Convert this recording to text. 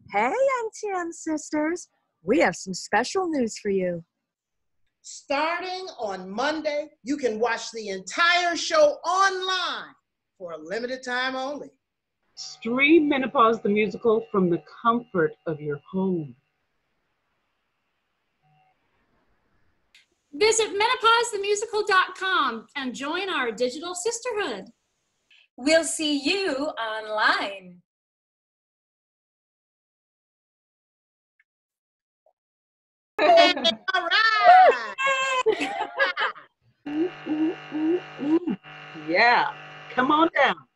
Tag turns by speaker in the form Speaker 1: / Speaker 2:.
Speaker 1: Hey, NTM sisters, we have some special news for you.
Speaker 2: Starting on Monday, you can watch the entire show online for a limited time only.
Speaker 3: Stream Menopause the Musical from the comfort of your home.
Speaker 4: Visit menopausethemusical.com and join our digital sisterhood.
Speaker 5: We'll see you online.
Speaker 2: All right.
Speaker 3: Yeah, come on down.